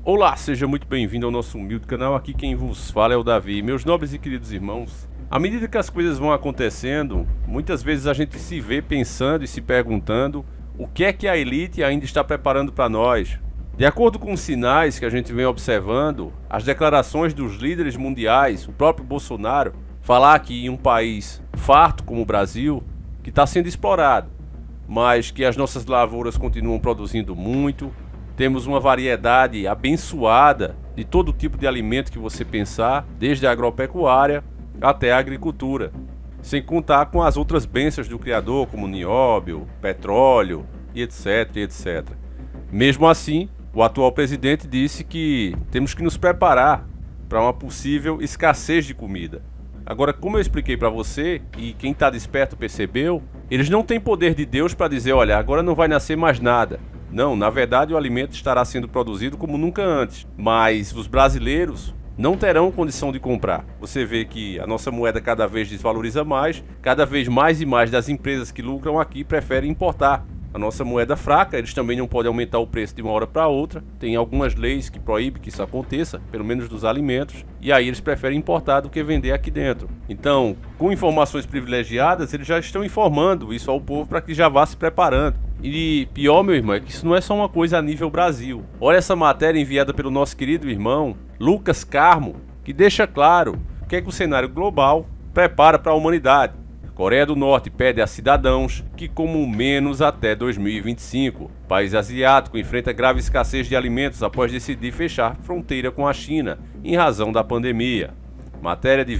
Olá, seja muito bem-vindo ao nosso humilde canal. Aqui quem vos fala é o Davi. Meus nobres e queridos irmãos, à medida que as coisas vão acontecendo, muitas vezes a gente se vê pensando e se perguntando o que é que a elite ainda está preparando para nós. De acordo com os sinais que a gente vem observando, as declarações dos líderes mundiais, o próprio Bolsonaro, falar que em um país farto como o Brasil, que está sendo explorado, mas que as nossas lavouras continuam produzindo muito, temos uma variedade abençoada de todo tipo de alimento que você pensar, desde a agropecuária até a agricultura, sem contar com as outras bênçãos do Criador, como nióbio, petróleo e etc. Mesmo assim, o atual presidente disse que temos que nos preparar para uma possível escassez de comida. Agora, como eu expliquei para você, e quem está desperto percebeu, eles não têm poder de Deus para dizer, olha, agora não vai nascer mais nada. Não, na verdade o alimento estará sendo produzido como nunca antes, mas os brasileiros não terão condição de comprar. Você vê que a nossa moeda cada vez desvaloriza mais, cada vez mais e mais das empresas que lucram aqui preferem importar. A nossa moeda fraca, eles também não podem aumentar o preço de uma hora para outra, tem algumas leis que proíbem que isso aconteça, pelo menos dos alimentos, e aí eles preferem importar do que vender aqui dentro. Então, com informações privilegiadas, eles já estão informando isso ao povo para que já vá se preparando. E pior, meu irmão, é que isso não é só uma coisa a nível Brasil. Olha essa matéria enviada pelo nosso querido irmão Lucas Carmo, que deixa claro o que é que o cenário global prepara para a humanidade. A Coreia do Norte pede a cidadãos que comam menos até 2025. O país asiático enfrenta grave escassez de alimentos após decidir fechar fronteira com a China em razão da pandemia. Matéria de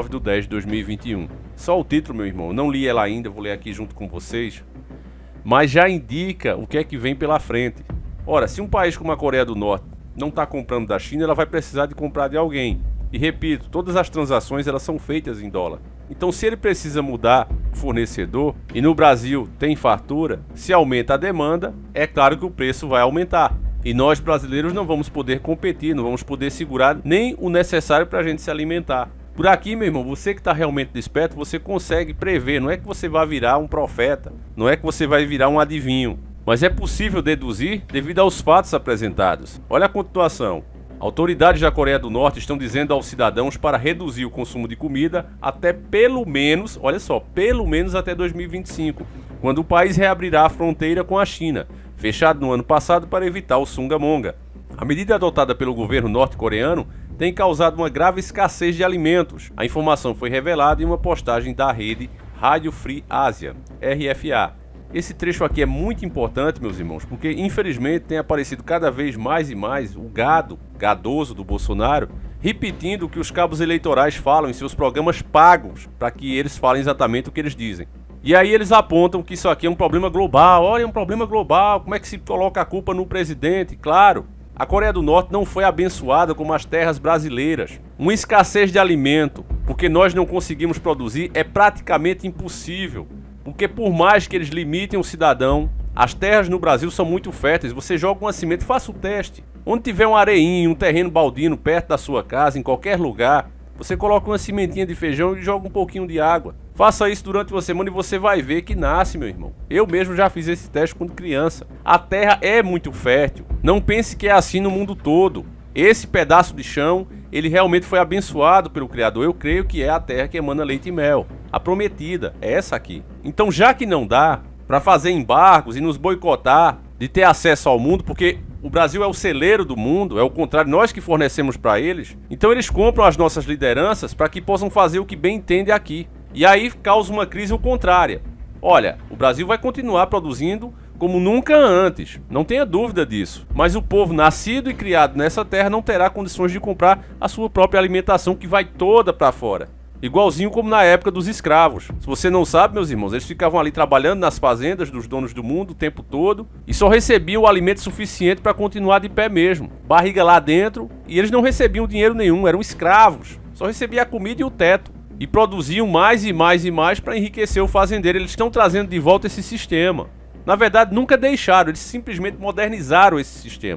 29/10/2021. Só o título, meu irmão, não li ela ainda, vou ler aqui junto com vocês. Mas já indica o que é que vem pela frente. Ora, se um país como a Coreia do Norte não está comprando da China, ela vai precisar de comprar de alguém. E repito, todas as transações elas são feitas em dólar. Então se ele precisa mudar o fornecedor, e no Brasil tem fartura, se aumenta a demanda, é claro que o preço vai aumentar. E nós brasileiros não vamos poder competir, não vamos poder segurar nem o necessário para a gente se alimentar. Por aqui, meu irmão, você que está realmente desperto, você consegue prever, não é que você vai virar um profeta, não é que você vai virar um adivinho, mas é possível deduzir devido aos fatos apresentados. Olha a continuação. Autoridades da Coreia do Norte estão dizendo aos cidadãos para reduzir o consumo de comida até pelo menos, olha só, pelo menos até 2025, quando o país reabrirá a fronteira com a China, fechado no ano passado para evitar o sunga-monga. A medida adotada pelo governo norte-coreano tem causado uma grave escassez de alimentos. A informação foi revelada em uma postagem da rede Radio Free Asia, RFA. Esse trecho aqui é muito importante, meus irmãos, porque infelizmente tem aparecido cada vez mais e mais o gado gadoso do Bolsonaro, repetindo o que os cabos eleitorais falam em seus programas pagos, para que eles falem exatamente o que eles dizem. E aí eles apontam que isso aqui é um problema global. Olha, é um problema global, como é que se coloca a culpa no presidente? Claro, a Coreia do Norte não foi abençoada como as terras brasileiras. Uma escassez de alimento, porque nós não conseguimos produzir, é praticamente impossível. Porque por mais que eles limitem o cidadão, as terras no Brasil são muito férteis. Você joga uma semente, faça o teste. Onde tiver um areinho, um terreno baldino perto da sua casa, em qualquer lugar, você coloca uma sementinha de feijão e joga um pouquinho de água. Faça isso durante uma semana e você vai ver que nasce, meu irmão. Eu mesmo já fiz esse teste quando criança. A terra é muito fértil. Não pense que é assim no mundo todo. Esse pedaço de chão, ele realmente foi abençoado pelo Criador. Eu creio que é a terra que emana leite e mel. A prometida é essa aqui. Então, já que não dá para fazer embargos e nos boicotar de ter acesso ao mundo, porque o Brasil é o celeiro do mundo, é o contrário, nós que fornecemos para eles, então eles compram as nossas lideranças para que possam fazer o que bem entendem aqui. E aí causa uma crise contrária. Olha, o Brasil vai continuar produzindo como nunca antes, não tenha dúvida disso. Mas o povo nascido e criado nessa terra não terá condições de comprar a sua própria alimentação, que vai toda para fora. Igualzinho como na época dos escravos. Se você não sabe, meus irmãos, eles ficavam ali trabalhando nas fazendas dos donos do mundo o tempo todo e só recebiam o alimento suficiente para continuar de pé mesmo. Barriga lá dentro, e eles não recebiam dinheiro nenhum, eram escravos. Só recebia a comida e o teto. E produziam mais e mais e mais para enriquecer o fazendeiro. Eles estão trazendo de volta esse sistema. Na verdade, nunca deixaram, eles simplesmente modernizaram esse sistema.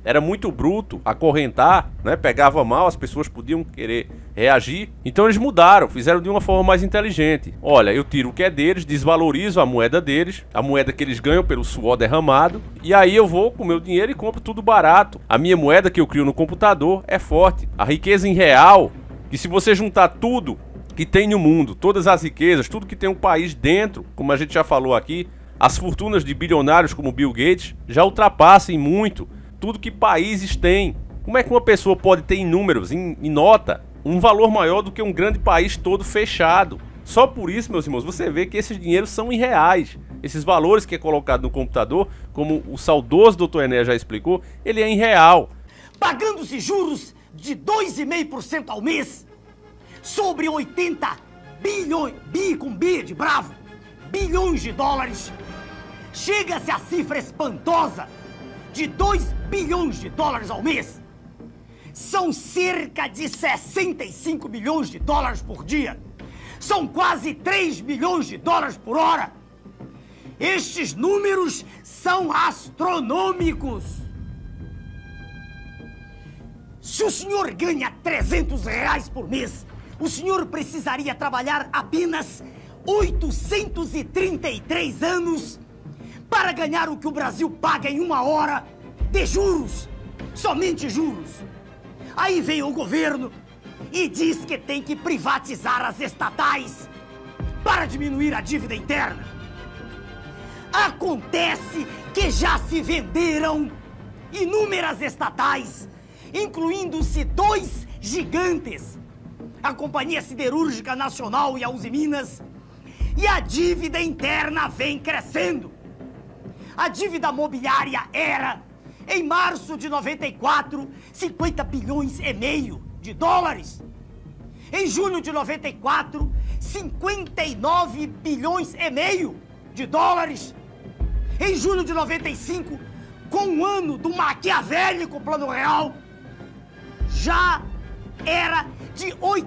era muito bruto, acorrentar, né? Pegava mal, as pessoas podiam querer reagir. Então eles mudaram, fizeram de uma forma mais inteligente. Olha, eu tiro o que é deles, desvalorizo a moeda deles, a moeda que eles ganham pelo suor derramado, e aí eu vou com o meu dinheiro e compro tudo barato. A minha moeda que eu crio no computador é forte. A riqueza em real, que se você juntar tudo que tem no mundo, todas as riquezas, tudo que tem um país dentro, como a gente já falou aqui, as fortunas de bilionários como Bill Gates já ultrapassam muito tudo que países têm. Como é que uma pessoa pode ter em números, em nota, um valor maior do que um grande país todo fechado? Só por isso, meus irmãos, você vê que esses dinheiros são irreais. Esses valores que é colocado no computador, como o saudoso Dr. Enéas já explicou, ele é irreal. Pagando-se juros de 2,5% ao mês sobre 80 bilhões, com B de bravo, bilhões de dólares, chega-se à cifra espantosa de 2 bilhões de dólares ao mês. São cerca de 65 milhões de dólares por dia. São quase 3 milhões de dólares por hora. Estes números são astronômicos. Se o senhor ganha R$300 por mês, o senhor precisaria trabalhar apenas 833 anos para ganhar o que o Brasil paga em 1 hora de juros, somente juros. Aí vem o governo e diz que tem que privatizar as estatais para diminuir a dívida interna. Acontece que já se venderam inúmeras estatais, incluindo-se 2 gigantes, a Companhia Siderúrgica Nacional e a Usiminas, e a dívida interna vem crescendo. A dívida mobiliária era, em março de 94, 50 bilhões e meio de dólares. Em junho de 94, 59 bilhões e meio de dólares. Em julho de 95, com o ano do maquiavélico Plano Real, já era de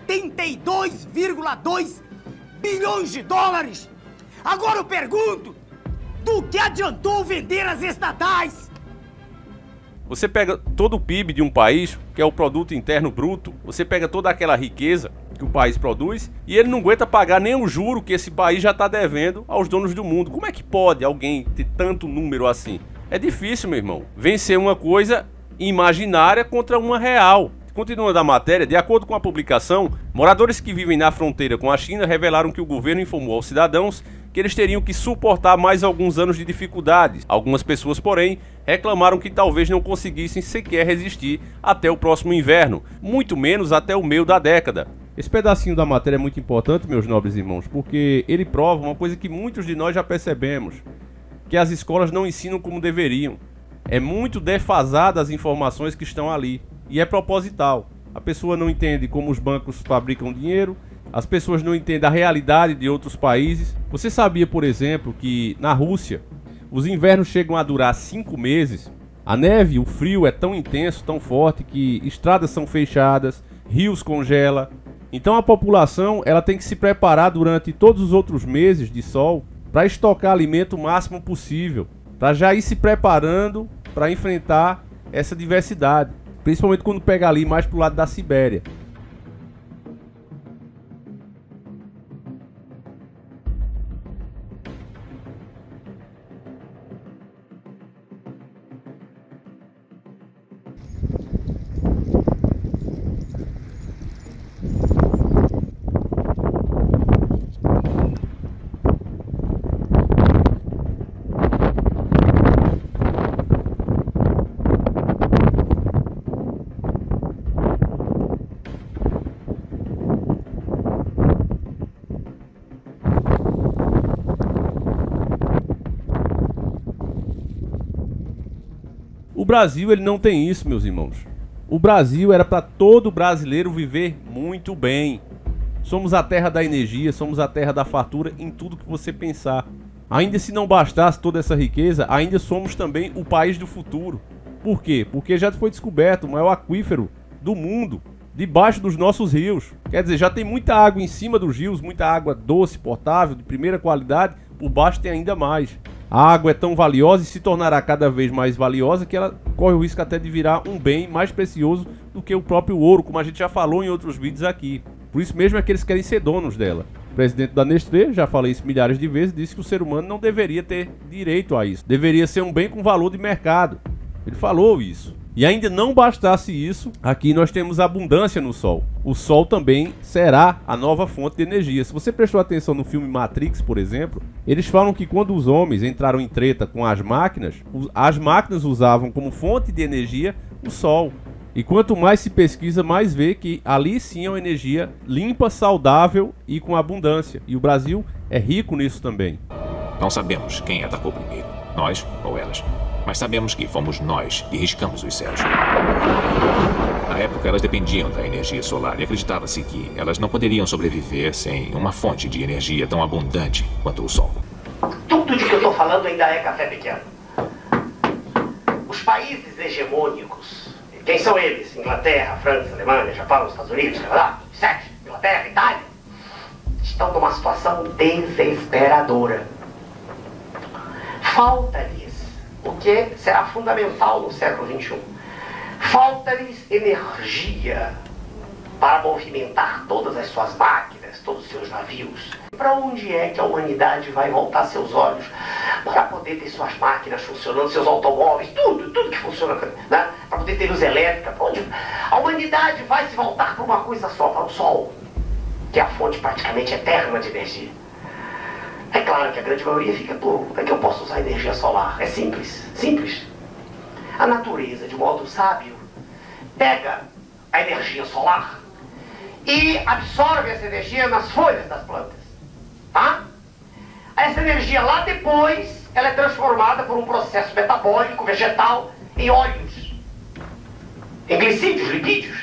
82,2 bilhões de dólares. Agora eu pergunto, do que adiantou vender as estatais? Você pega todo o PIB de um país, que é o Produto Interno Bruto, você pega toda aquela riqueza que o país produz e ele não aguenta pagar nem o juro que esse país já está devendo aos donos do mundo. Como é que pode alguém ter tanto número assim? É difícil, meu irmão, vencer uma coisa imaginária contra uma real. Continuando a matéria, de acordo com a publicação, moradores que vivem na fronteira com a China revelaram que o governo informou aos cidadãos que eles teriam que suportar mais alguns anos de dificuldades. Algumas pessoas, porém, reclamaram que talvez não conseguissem sequer resistir até o próximo inverno, muito menos até o meio da década. Esse pedacinho da matéria é muito importante, meus nobres irmãos, porque ele prova uma coisa que muitos de nós já percebemos, que as escolas não ensinam como deveriam. É muito defasada as informações que estão ali. E é proposital. A pessoa não entende como os bancos fabricam dinheiro, as pessoas não entendem a realidade de outros países. Você sabia, por exemplo, que na Rússia os invernos chegam a durar 5 meses? A neve, o frio é tão intenso, tão forte, que estradas são fechadas, rios congelam. Então a população ela tem que se preparar durante todos os outros meses de sol para estocar alimento o máximo possível, para já ir se preparando para enfrentar essa diversidade. Principalmente quando pega ali mais pro lado da Sibéria. O Brasil ele não tem isso, meus irmãos. O Brasil era para todo brasileiro viver muito bem. Somos a terra da energia, somos a terra da fartura em tudo que você pensar. Ainda se não bastasse toda essa riqueza, ainda somos também o país do futuro. Por quê? Porque já foi descoberto o maior aquífero do mundo debaixo dos nossos rios. Quer dizer, já tem muita água em cima dos rios, muita água doce, potável, de primeira qualidade. Por baixo tem ainda mais. A água é tão valiosa e se tornará cada vez mais valiosa que ela corre o risco até de virar um bem mais precioso do que o próprio ouro, como a gente já falou em outros vídeos aqui. Por isso mesmo é que eles querem ser donos dela. O presidente da Nestlé, já falei isso milhares de vezes, disse que o ser humano não deveria ter direito a isso. Deveria ser um bem com valor de mercado. Ele falou isso. E ainda não bastasse isso, aqui nós temos abundância no Sol. O Sol também será a nova fonte de energia. Se você prestou atenção no filme Matrix, por exemplo, eles falam que quando os homens entraram em treta com as máquinas usavam como fonte de energia o Sol. E quanto mais se pesquisa, mais vê que ali sim é uma energia limpa, saudável e com abundância. E o Brasil é rico nisso também. Não sabemos quem atacou primeiro, nós ou elas. Mas sabemos que fomos nós que riscamos os céus. Na época, elas dependiam da energia solar e acreditava-se que elas não poderiam sobreviver sem uma fonte de energia tão abundante quanto o Sol. Tudo de que eu estou falando ainda é café pequeno. Os países hegemônicos, quem são eles? Inglaterra, França, Alemanha, Japão, Estados Unidos, Canadá, 7, Inglaterra, Itália, estão numa situação desesperadora. Falta-lhes o que será fundamental no século XXI. Falta-lhes energia para movimentar todas as suas máquinas, todos os seus navios. Para onde é que a humanidade vai voltar seus olhos para poder ter suas máquinas funcionando, seus automóveis, tudo que funciona, né? Para poder ter luz elétrica? Para onde? A humanidade vai se voltar para uma coisa só, para o Sol, que é a fonte praticamente eterna de energia. É claro que a grande maioria fica, pô, como é que eu posso usar energia solar? É simples, simples. A natureza, de modo sábio, pega a energia solar e absorve essa energia nas folhas das plantas, tá? Essa energia lá depois, ela é transformada por um processo metabólico vegetal em óleos, em glicídios, lipídios.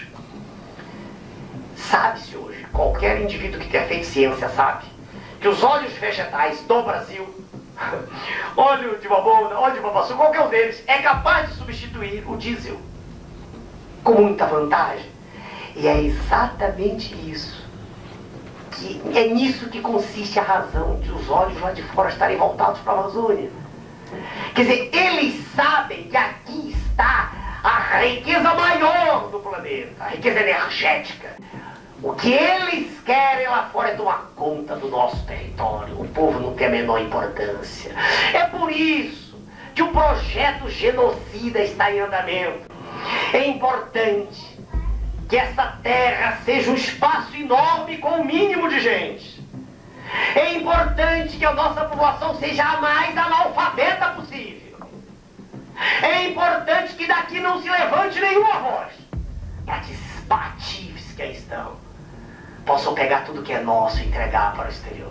Sabe-se hoje, qualquer indivíduo que tenha feito ciência sabe, que os óleos vegetais do Brasil, óleo de babouna, óleo de babaçu, qualquer um deles, é capaz de substituir o diesel com muita vantagem. E é exatamente isso, é nisso que consiste a razão de os olhos lá de fora estarem voltados para a Amazônia. Quer dizer, eles sabem que aqui está a riqueza maior do planeta, a riqueza energética. O que eles querem lá fora é tomar conta do nosso território. O povo não tem a menor importância. É por isso que o projeto genocida está em andamento. É importante que essa terra seja um espaço enorme com o mínimo de gente. É importante que a nossa população seja a mais analfabeta possível. É importante que daqui não se levante nenhuma voz, para que esses batifes que aí estão possam pegar tudo que é nosso e entregar para o exterior.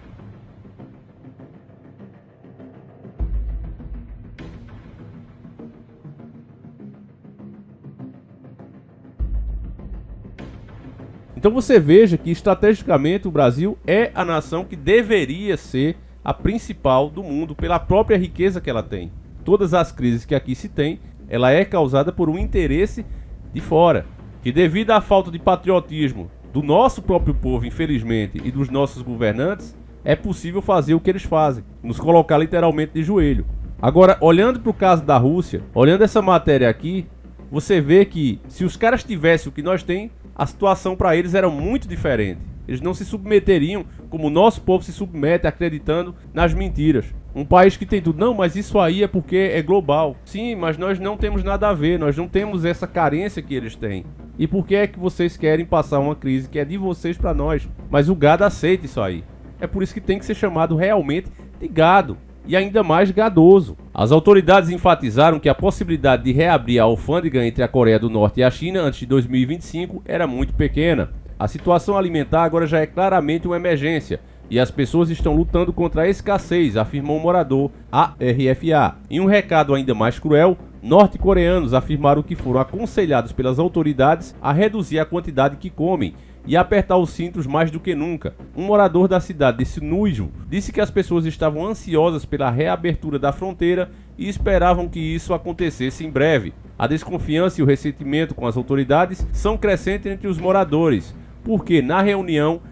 Então você veja que estrategicamente o Brasil é a nação que deveria ser a principal do mundo pela própria riqueza que ela tem. Todas as crises que aqui se tem, ela é causada por um interesse de fora, que devido à falta de patriotismo do nosso próprio povo, infelizmente, e dos nossos governantes, é possível fazer o que eles fazem, nos colocar literalmente de joelho. Agora, olhando para o caso da Rússia, olhando essa matéria aqui, você vê que se os caras tivessem o que nós temos, a situação para eles era muito diferente. Eles não se submeteriam como o nosso povo se submete, acreditando nas mentiras. Um país que tem tudo. Não, mas isso aí é porque é global. Sim, mas nós não temos nada a ver. Nós não temos essa carência que eles têm. E por que é que vocês querem passar uma crise que é de vocês para nós? Mas o gado aceita isso aí. É por isso que tem que ser chamado realmente de gado. E ainda mais gadoso. As autoridades enfatizaram que a possibilidade de reabrir a alfândega entre a Coreia do Norte e a China antes de 2025 era muito pequena. A situação alimentar agora já é claramente uma emergência e as pessoas estão lutando contra a escassez, afirmou um morador à RFA. Em um recado ainda mais cruel, norte-coreanos afirmaram que foram aconselhados pelas autoridades a reduzir a quantidade que comem e apertar os cintos mais do que nunca. Um morador da cidade de Sinuiju disse que as pessoas estavam ansiosas pela reabertura da fronteira e esperavam que isso acontecesse em breve. A desconfiança e o ressentimento com as autoridades são crescentes entre os moradores, porque na reunião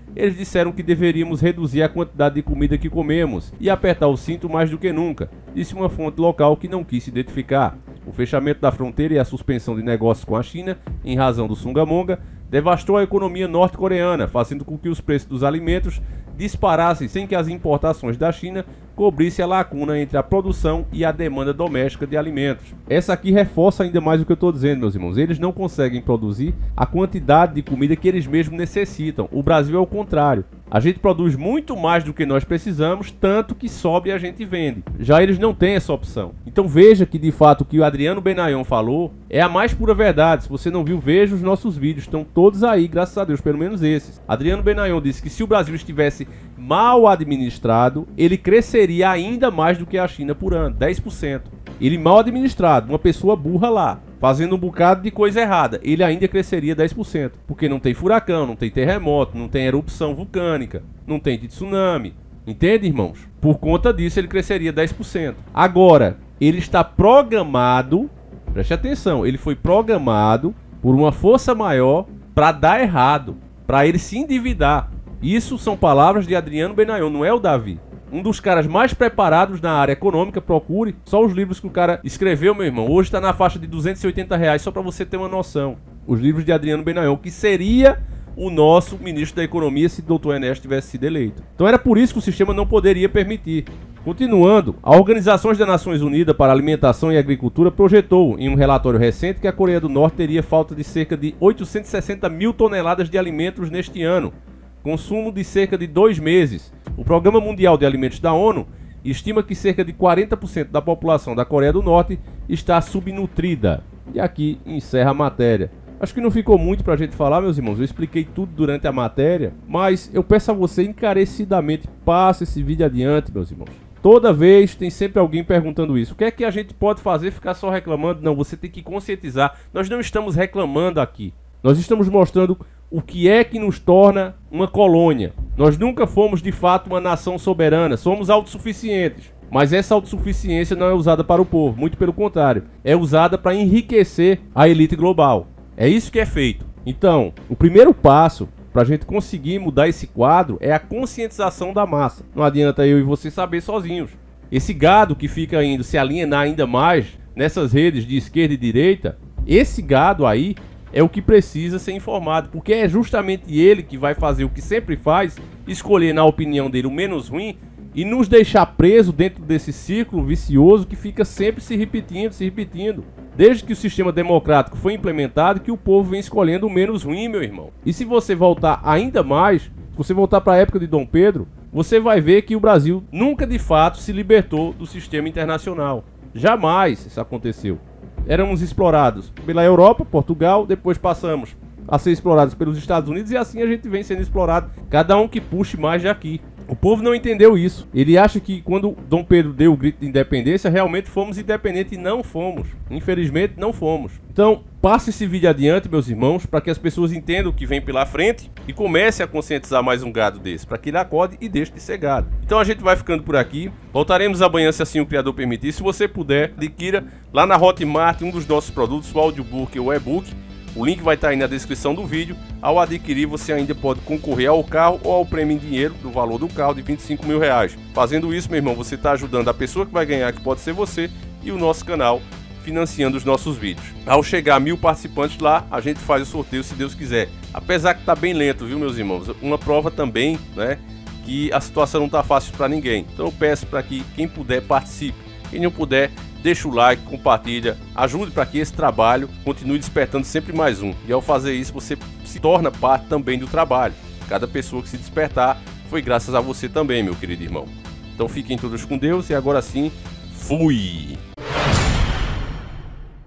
eles disseram que deveríamos reduzir a quantidade de comida que comemos e apertar o cinto mais do que nunca, disse uma fonte local que não quis se identificar. O fechamento da fronteira e a suspensão de negócios com a China, em razão do Sungamonga, devastou a economia norte-coreana, fazendo com que os preços dos alimentos disparassem sem que as importações da China cobrissem a lacuna entre a produção e a demanda doméstica de alimentos. Essa aqui reforça ainda mais o que eu estou dizendo, meus irmãos. Eles não conseguem produzir a quantidade de comida que eles mesmos necessitam. O Brasil é o contrário. A gente produz muito mais do que nós precisamos, tanto que sobra e a gente vende. Já eles não têm essa opção. Então veja que de fato o que o Adriano Benayon falou é a mais pura verdade. Se você não viu, veja os nossos vídeos. Estão todos aí, graças a Deus, pelo menos esses. Adriano Benayon disse que se o Brasil estivesse mal administrado, ele cresceria ainda mais do que a China por ano, 10%. Ele mal administrado, uma pessoa burra lá, fazendo um bocado de coisa errada, ele ainda cresceria 10%. Porque não tem furacão, não tem terremoto, não tem erupção vulcânica, não tem tsunami. Entende, irmãos? Por conta disso ele cresceria 10%. Agora, ele está programado, preste atenção, ele foi programado por uma força maior para dar errado, para ele se endividar. Isso são palavras de Adriano Benayon, não é o Davi. Um dos caras mais preparados na área econômica, procure só os livros que o cara escreveu, meu irmão. Hoje está na faixa de R$280, só para você ter uma noção. Os livros de Adriano Benayon, que seria o nosso ministro da Economia se o Dr. Ernesto tivesse sido eleito. Então era por isso que o sistema não poderia permitir. Continuando, a Organização das Nações Unidas para a Alimentação e Agricultura projetou em um relatório recente que a Coreia do Norte teria falta de cerca de 860 mil toneladas de alimentos neste ano, consumo de cerca de 2 meses. O Programa Mundial de Alimentos da ONU estima que cerca de 40% da população da Coreia do Norte está subnutrida. E aqui encerra a matéria. Acho que não ficou muito pra gente falar, meus irmãos. Eu expliquei tudo durante a matéria, mas eu peço a você encarecidamente, passe esse vídeo adiante, meus irmãos. Toda vez tem sempre alguém perguntando isso. O que é que a gente pode fazer? Ficar só reclamando? Não, você tem que conscientizar. Nós não estamos reclamando aqui. Nós estamos mostrando o que é que nos torna uma colônia. Nós nunca fomos de fato uma nação soberana. Somos autossuficientes. Mas essa autossuficiência não é usada para o povo. Muito pelo contrário. É usada para enriquecer a elite global. É isso que é feito. Então, o primeiro passo para a gente conseguir mudar esse quadro é a conscientização da massa. Não adianta eu e você saber sozinhos. Esse gado que fica indo se alienar ainda mais nessas redes de esquerda e direita, esse gado aí é o que precisa ser informado, porque é justamente ele que vai fazer o que sempre faz, escolher na opinião dele o menos ruim e nos deixar preso dentro desse círculo vicioso que fica sempre se repetindo. Desde que o sistema democrático foi implementado, que o povo vem escolhendo o menos ruim, meu irmão. E se você voltar ainda mais, se você voltar para a época de Dom Pedro, você vai ver que o Brasil nunca de fato se libertou do sistema internacional. Jamais isso aconteceu. Éramos explorados pela Europa, Portugal, depois passamos a ser explorados pelos Estados Unidos e assim a gente vem sendo explorado, cada um que puxe mais de aqui. O povo não entendeu isso. Ele acha que quando Dom Pedro deu o grito de independência, realmente fomos independentes e não fomos. Infelizmente, não fomos. Então, passe esse vídeo adiante, meus irmãos, para que as pessoas entendam o que vem pela frente e comece a conscientizar mais um gado desse, para que ele acorde e deixe de ser gado. Então a gente vai ficando por aqui. Voltaremos amanhã, se assim o Criador permitir. Se você puder, adquira lá na Hotmart um dos nossos produtos, o audiobook ou o e-book. O link vai estar aí na descrição do vídeo. Ao adquirir, você ainda pode concorrer ao carro ou ao prêmio em dinheiro do valor do carro de R$25 mil. Fazendo isso, meu irmão, você está ajudando a pessoa que vai ganhar, que pode ser você, e o nosso canal, financiando os nossos vídeos. Ao chegar a 1000 participantes lá, a gente faz o sorteio, se Deus quiser. Apesar que tá bem lento, viu, meus irmãos? Uma prova também, né, que a situação não tá fácil para ninguém. Então eu peço para que quem puder participe. Quem não puder, deixa o like, compartilha, ajude para que esse trabalho continue despertando sempre mais um. E ao fazer isso, você se torna parte também do trabalho. Cada pessoa que se despertar foi graças a você também, meu querido irmão. Então fiquem todos com Deus e agora sim, fui!